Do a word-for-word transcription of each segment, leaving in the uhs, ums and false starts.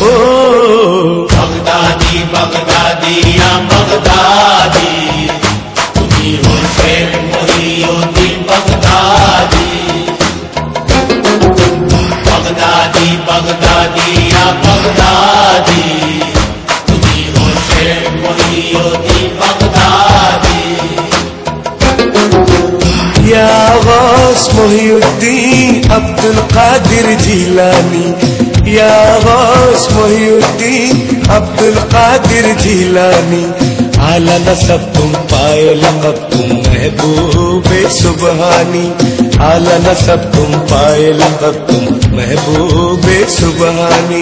ओ Baghdadi Baghdadi या Baghdadi, तुम्ही हो Sheikh Mohiuddin Baghdadi. Baghdadi Baghdadi या बगदादी, तुम्ही हो शेख मोहिउद्दीन बगदादी। या गौस मोहिउद्दीन अब्दुल कादिर जिलानी, या गौस मोहिउद्दीन अब्दुल कादिर जिलानी। आला नसब तुम पाए लक़ब तुम महबूबे सुबहानी, आला नसब तुम पाए लक़ब तुम महबूबे सुबहानी।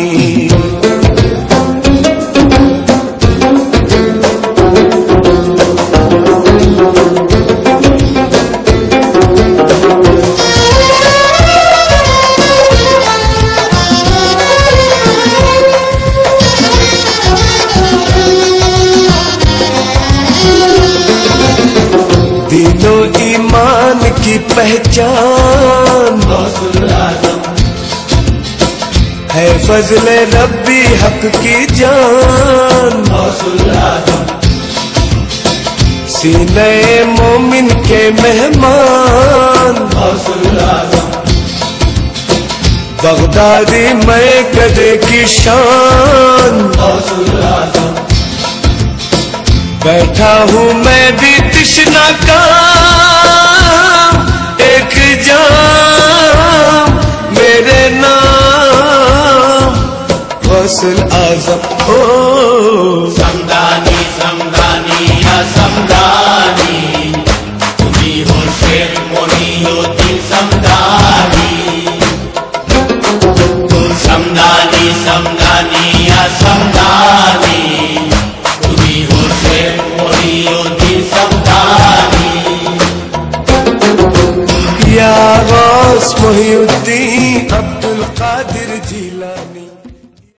दीनो ईमान की पहचान है फजले रब्बी हक की जान। सीने मोमिन के मेहमान बगदादी मैं गदे की शान। बैठा हूँ मैं भी तृष्णा का एक जाम, मेरे नाम गौसुल आज़म। ओ समदानी समदानी या समदानी, तुम्ही हो शेख मोहिउद्दीन समदानी। समदानी समदानी या समदानी, तुम्ही हो शेख मोहिउद्दीन समदानी। या गौस मोहिउद्दीन अब्दुल कादिर जिलानी।